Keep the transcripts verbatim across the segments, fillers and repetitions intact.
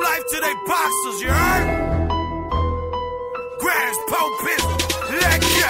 life to they boxers, you heard? Grams, Popin, let go.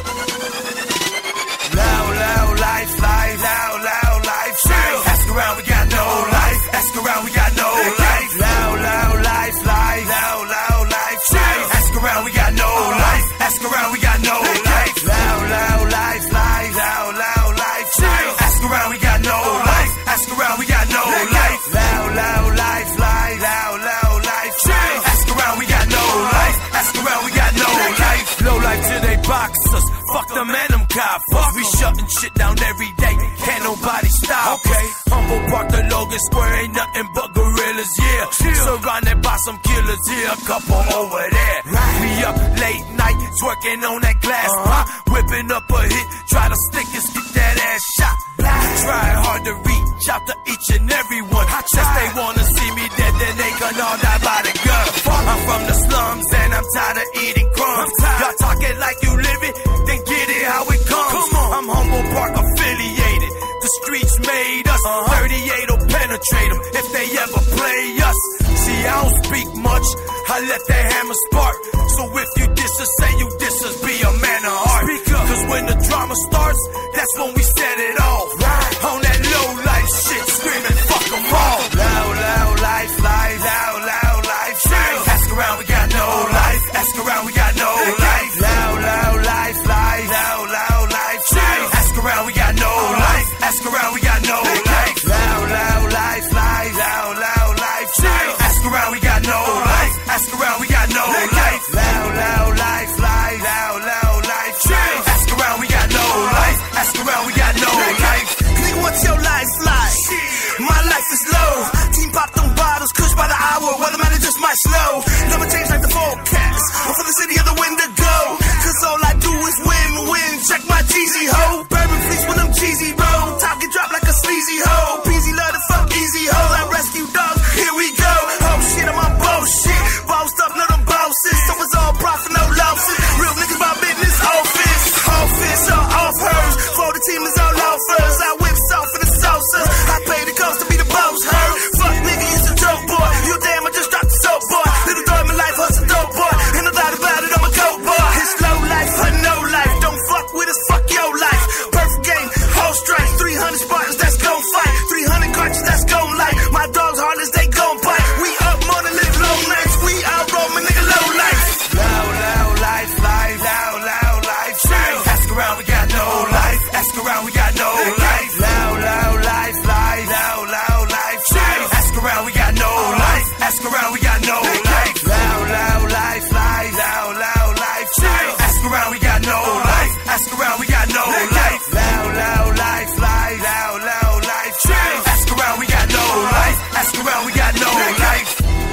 Loud, loud life, life, loud, loud life, chill. Ask around, we got no life. Ask around, we got no life. Loud, loud life, life, loud, loud life, chill. Ask around, we got no life. Ask around, we got no life. Loud, loud life, life, loud, loud life, chill. Ask around, we got no life. Ask around, we got no life. Loud, loud life, life, loud, loud life, chill. Ask around, we got no life. Ask around, we got no life. Low life to they boxers. Fuck them and them coppers. We shutting shit down every day. Can't nobody stop. Okay. Humble Park, the Logan Square ain't nothing but gorillas, yeah. Chill. Surrounded by some killers, yeah. A couple over there. Right. We up late night, twerking on that glass uh-huh. pop. Whipping up a hit, try to stick and get that ass shot. Try hard to reach out to each and every one. Just they wanna see me dead, then they gonna all die by the gun. I'm from the slums and I'm tired of eating crumbs. Y'all talking like you living, then get it how it comes. I'm Humble Park affiliated. The streets made us. uh-huh. thirty-eight will penetrate them if they ever play us. See, I don't speak much, I let that hammer spark. So if you diss us, say you diss us, be a man of heart. Cause when the drama starts, that's when we set it off. Right. On that low life shit, screaming fuck them all. Loud, loud life, life, loud, loud life, chill. Ask around, we got no life. Ask around, we got no life. Loud, loud life, life, loud, loud life, chill. Ask around, we got no life. Ask around, we got no life. Loud, loud life, life, loud, loud life, chill. Ask around, we got no life. Ask around, we got no life. Loud, loud life, life, loud, loud life, chill. Ask around, we got no life. Ask around, we got no life. Nigga, what's your life like? My life is low. Team pop them bottles, kush by the hour. Weatherman just might slow. Never change like the forecast. I'm from the city of the Wendigo. Cause all I do is win, win. Check my Jeezy hoe. Bourbon fleece when I'm cheesy, bro. Top get dropped like a sleazy hoe. Peasy love to fuck easy hoe. I rescue dogs, here we go. Oh shit, I'm on bullshit. Bossed up, none of them bosses. So it's all profit, no losses. Real niggas about business, office. Office or off hers. For the team is all offers. I whip soft for the saucers. I pay the cost to be the boss, her. Fuck nigga, you some dope boy. You damn, I just dropped the soap boy. Little throw in my life, hustle dope boy. Ain't no doubt about it, I'm a coke boy. It's low life, her no life. Don't fuck with us, fuck your life. Perfect game, whole strike. three hundred Spartans, that's gon' fight. three hundred cartridges, that's gon' light. My dogs heartless, they gon' bite. We up more than live low nights. We out roaming, nigga, low life. Loud, loud life, life, loud, loud life, chill. Ask around, we got no life. Ask around, we got no life. Loud, loud life, life, loud, loud life, chill. Ask around, we got no life. Ask around, we got no life. Loud, loud life, life, loud, loud life, chill. Ask around, we got no life. Ask around, we got no life. Loud, loud life, life, loud, loud life, chill. Ask around, we got no life. Ask around, we got no life.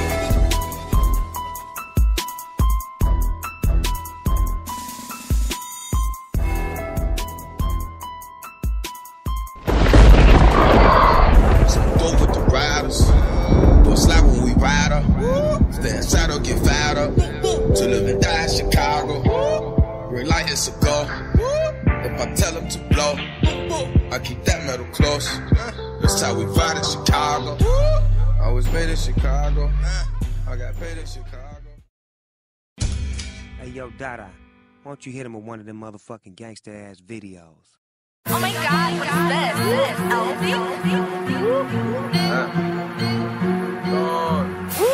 Get fired up to live and die in Chicago. Red light is a go. If I tell them to blow, I keep that metal close. That's how we ride in Chicago. I was made in Chicago. I got paid in Chicago. Hey yo, Dada, why don't you hit him with one of them motherfucking gangster ass videos? Oh my God, what is this? This Elsie? Uh, Lord.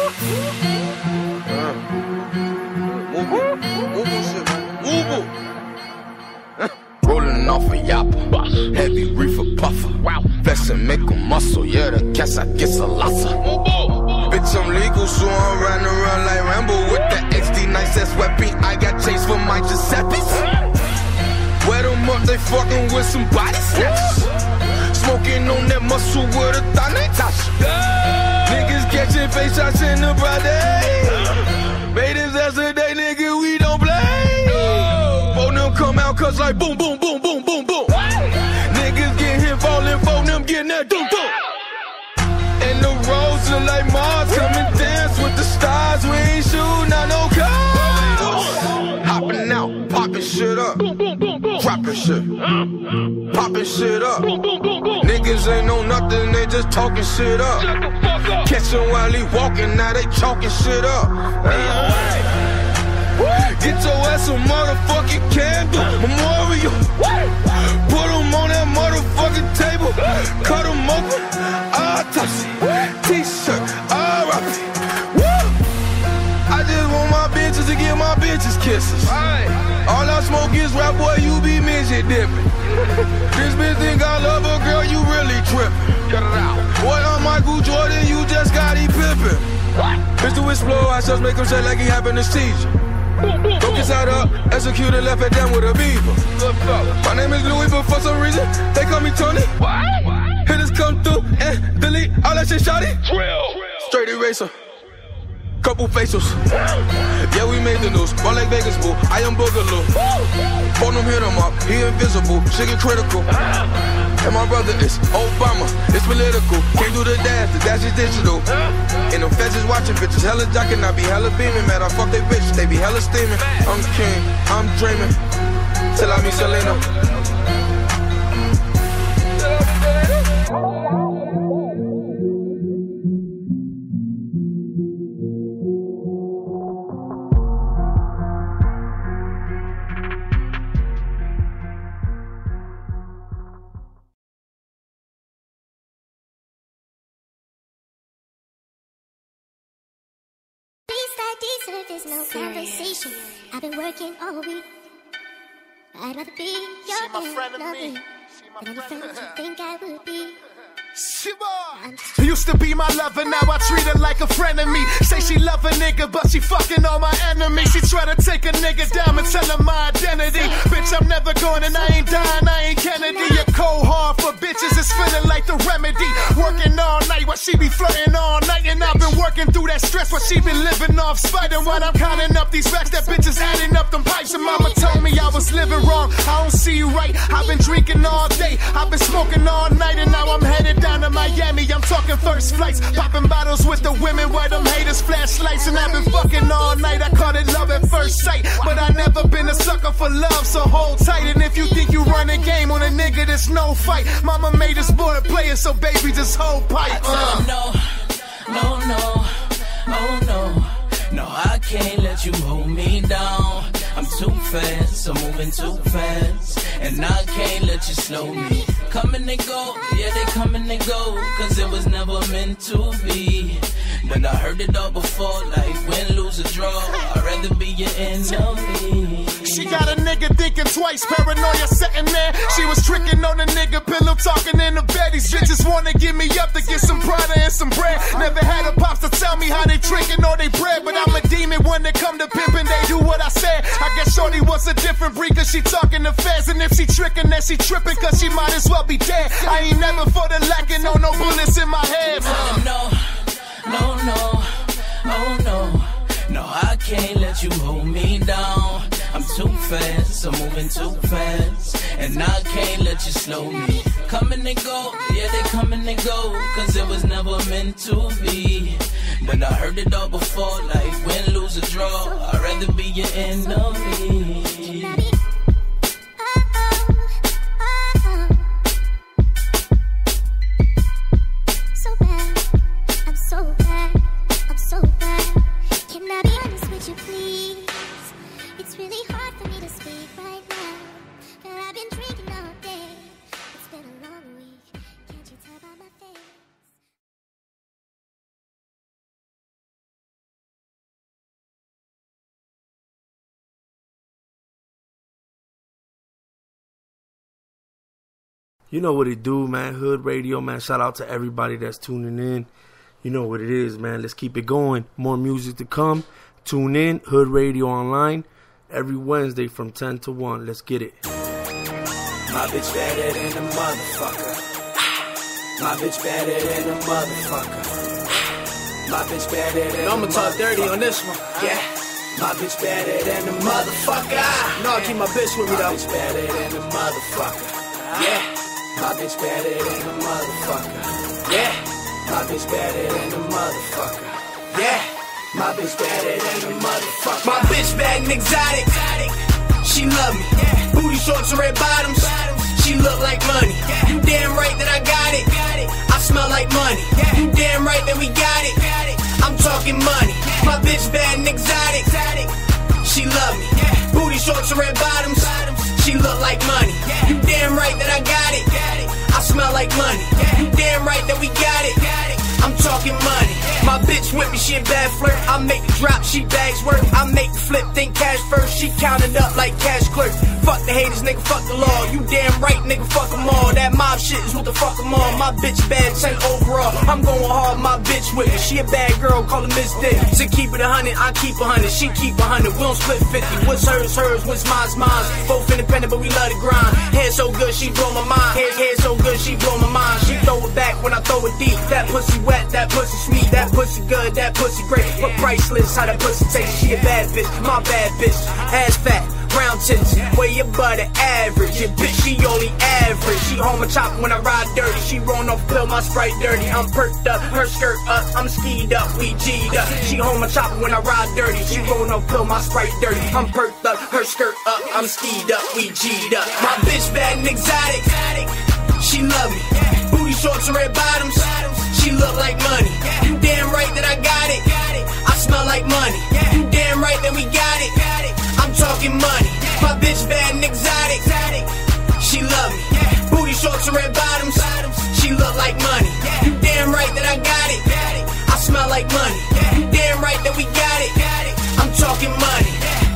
Rolling off a yapper, heavy reefer puffer. Wow, flex and make a muscle. Yeah, the cats I get a lossa. Bitch, I'm legal, so I'm riding around like Rambo with the X D nice ass weapon. I got chased for my Giuseppe's. Wet them up, they fucking with some body snatchers. Smoking on that muscle with a thigh Natasha. Niggas catching face shots in the broad day. Made his ass a day, nigga, we don't play. Phone them come out, cause like boom, boom, boom, boom, boom, boom. Niggas get hit, falling, phone them getting that doom, boom. And the roads look like Mars, come and dance with the stars. We ain't shooting out no cars. Hopping out, popping shit up, dropping shit, popping shit up. Niggas ain't know nothing, they just talking shit up. Catch him while he walking, now they chalking shit up. Get your ass a motherfucking candle, memorial. Put him on that motherfucking table, cut him open, autopsy, t-shirt, R I P. I just want my bitches to give my bitches kisses. All I smoke is rap, boy, you be midget dipping. This bitch think I love her, girl, you really tripping. Cut it out. Boy, I'm Michael Jordan, you just got he pimping. Bitch to explode, I just make him shake like he having a seizure. Broke his side up, execute and left it down with a beaver. My name is Louis, but for some reason, they call me Tony. Hitters come through and delete all that shit, shawty. Straight eraser. Couple facials. Yeah, we made the news. Ball like Vegas, boo. I am Boogaloo. Phone him, hit him up. He invisible. Shit get critical. And my brother is Obama. It's political. Can't do the dash. The dash is digital. And them feds is watching bitches. Hella jocking. I be hella beaming. Man, I fuck they bitch. They be hella steaming. I'm king. I'm dreaming. Till I meet Selena. There's no conversation. I've been working all week. I'd rather be your friend than any friend you think I would be. Used to be my lover, now I treat her like a friend of me. Say she love a nigga, but she fucking all my enemies. She try to take a nigga down and tell him my identity. Bitch, I'm never going and I ain't dying, I ain't Kennedy. Your cold hard for bitches is feeling like the remedy. Working all night while she be flirting all night. And I've been working through that stress while she been living off spite. And while I'm counting up these racks, that bitch is adding up them pipes. And mama told me I was living wrong, I don't see you right. I've been drinking all day, I've been smoking all night. And now I'm headed down to Miami, I'm talking first flights. Popping bottles with the women where them haters flashlights. And I've been fucking all night, I call it love at first sight. But I never been a sucker for love, so hold tight. And if you think you run a game on a nigga, there's no fight. Mama made us boy playing, so baby just hold pipe. uh. No, no, no, oh no. No, I can't let you hold me down. I'm too fast, I'm moving too fast. And I can't let you slow me. Coming and go, yeah, they coming and go. Cause it was never meant to be. But I heard it all before, like win, lose, or draw. I'd rather be your enemy. She got a nigga thinking twice, paranoia sitting there. She was tricking on a nigga, pillow talking in the bed. These bitches wanna give me up to get some Prada and some bread. Never had a pops to tell me how they tricking or they bread. But I'm a demon when they come to pimping, they do what I said. I guess shorty was a different breed cause she talking to feds. And if she tricking, then she tripping cause she might as well be dead. I ain't never for the lacking, no, no bullets in my head. Uh, no, no, no, oh no. No, I can't let you hold me down. I'm too fast, I'm moving too fast. And I can't let you slow me. Coming and go, yeah, they coming and go. Cause it was never meant to be. But I heard it all before, like win, lose, or draw. I'd rather be your enemy. So bad, I'm so bad, I'm so bad. Can I be honest with you, please? It's really hard for me to speak right now, but I've been drinking all day. It's been a long week, can't you tell by my face? You know what it do, man. Hood Radio, man. Shout out to everybody that's tuning in. You know what it is, man. Let's keep it going. More music to come. Tune in. Hood Radio Online. Every Wednesday from ten to one. Let's get it. My bitch better than a motherfucker. My bitch better than a motherfucker. My bitch better than I'ma talk dirty on this one. Yeah. My bitch better than a motherfucker. No, I keep my bitch with me though. My bitch better than a motherfucker. Yeah. My bitch better than a motherfucker. Yeah. My bitch better than a motherfucker. Yeah. My bitch better than a motherfucker. My bitch bag and exotic. She love me. Booty shorts and red bottoms. She look like money. You damn right that I got it. I smell like money. You damn right that we got it. shorts and red bottoms. She look like money. You damn right that I got it. I smell like money. You damn right that we got it. I'm talking money. My bitch with me, she a bad flirt. I make the drop, she bags work. I make the flip, think cash first. She counted up like cash clerk. Fuck the haters, nigga, fuck the law. You damn right, nigga, fuck them all. That mob shit is what the fuck them all. My bitch bad, ten overall. I'm going hard, my bitch with me. She a bad girl, call her Miss Dick. To keep it a hundred, I keep a hundred. She keep a hundred, we don't split fifty. What's hers, hers, what's mine's, mine. Both independent, but we love to grind. Hair so good, she blow my mind. Hair, hair so good, she blow my mind. She throw it back when I throw it deep. That pussy wet, that pussy sweet, that pussy good, that pussy great, but priceless. How that pussy tastes? She a bad bitch, my bad bitch. Ass fat, round tits, way above the average. Your bitch, she only average. She home a chop when I ride dirty. She rollin' off pill, my Sprite dirty. I'm perked up, her skirt up, I'm skied up, we G'd up. She home a chop when I ride dirty. She rollin' off pill, my Sprite dirty. I'm perked up, her skirt up, I'm skied up, we G'd up. My bitch bad and exotic, she love me. Booty shorts and red bottoms. She look like money. You damn right that I got it. I smell like money. You damn right that we got it. I'm talking money. My bitch bad and exotic. She love me. Booty shorts and red bottoms. She look like money. You damn right that I got it. I smell like money. You damn right that we got it. I'm talking money.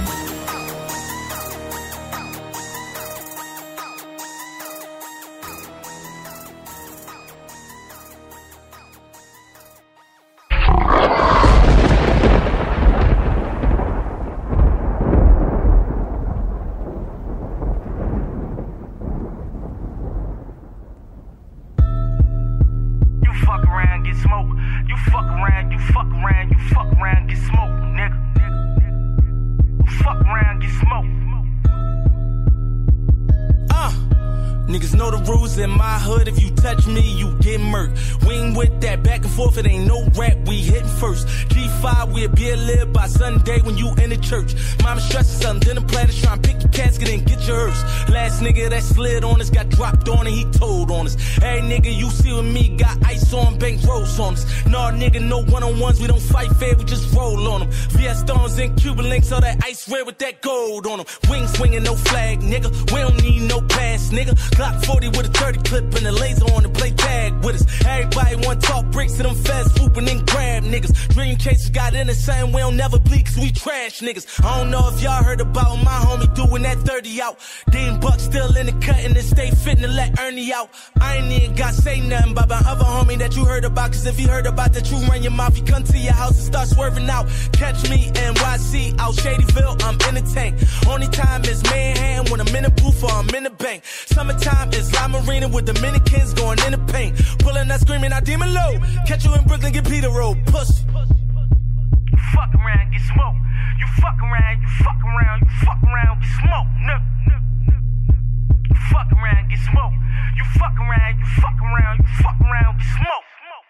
In my hood, if you touch me, you get murked. We ain't with that back and forth, it ain't no rap, we hitting first. G five, we'll be a live by Sunday when you in the church. Mama stressing something, then the platters trying to pick your casket and get your hearse. Last nigga that slid on us got dropped on and he told on us. Hey nigga, you see with me, got ice on, bank rolls on us. Nah nigga, no one-on-ones, we don't fight fair, we just roll on them. V S Stones and Cuban links, all that ice red with that gold on them. Wing swinging, no flag, nigga, we don't need no pass, nigga. Glock forty with a thirty clip and the laser on and play tag with us. Everybody want talk bricks to them feds swooping and grab niggas. Dream chasers got in the same, we don't never bleed cause we trash niggas. I don't know if y'all heard about my homie doing that thirty out. Dean Buck still in the cut and stay fit to let Ernie out. I ain't even got say nothing about my other homie that you heard about, cause if you heard about that you run your mouth, he come to your house and start swerving out. Catch me N Y C out Shadyville, I'm in the tank. Only time is Manhattan when I'm in the booth or I'm in the bank. Summertime is La Marina with Dominicans going in the paint. Pulling that screaming out demon low. Catch you in Brooklyn, get Peter Road, pussy. You fuck around, get smoked. You fuck around, you fuck around, you fuck around, get smoked. No. You fuck around, get smoked. You fuck around, you fuck around, you fuck around, get smoked.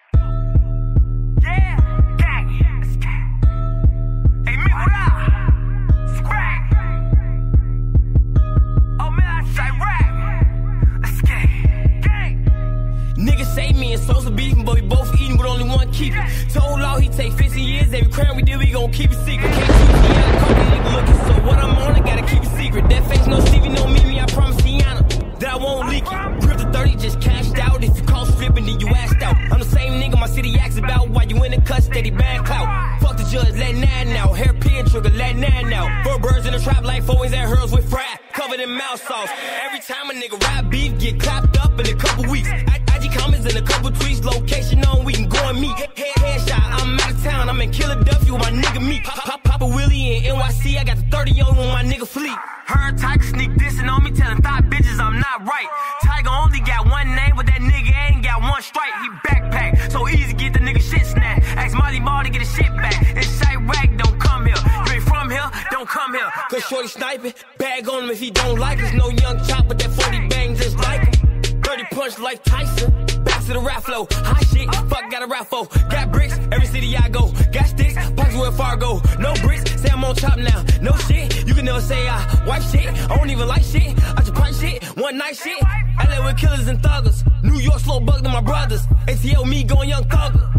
Yeah, gang. Hey, me what up? Scrag. Oh man, I say rap. Let's get it. Gang. Niggas say me and Sosa beefing, but we both eating with only one keeper. Told Law he take fifty years, every crime we did, we gon' keep it secret. Can't keep me out, call me nigga looking, so what I'm on, I gotta keep it secret. That face no Stevie, no Mimi, I promise Tiana that I won't leak it. Grip the thirty, just cashed out. If you call stripping, then you asked out. I'm the same nigga my city acts about while you in the cut, steady bad clout. Fuck the judge, let nine out. Hair pin trigger, let nine out. Four birds in the trap like always at hers with fry, covered in mouth sauce. Every time a nigga rap beef, get clapped up in a couple weeks. I, I G comments and a couple tweets, location on, we can go and meet. Head, headshot, I'm out of town, I'm in Philadelphia with my nigga meet. Pop, pop, Papa Willie in N Y C, I got the thirty on with my nigga fleet. Heard Tiger sneak dissing on me, telling thought bitches I'm not right. Tiger only got one name, but that nigga ain't got one strike. He backpack, so easy get the nigga shit snatched. Ask Molly Ball to get his shit back. It's site rag, don't come here. You ain't from here, don't come here. Cause shorty sniping, bag on him if he don't like us. No young chop, but that forty bang just like him. thirty punch like Tyson, back to the rap flow. Hot shit, fuck got a rap for. Got bricks, every city I go. Got sticks, pockets where Fargo. No bricks, say I'm on top now. No shit, you can never say I wipe shit. I don't even like shit, I just pipe shit. One night shit, L A with killers and thuggers. New York slow bug to my brothers. A T L me going young thugger.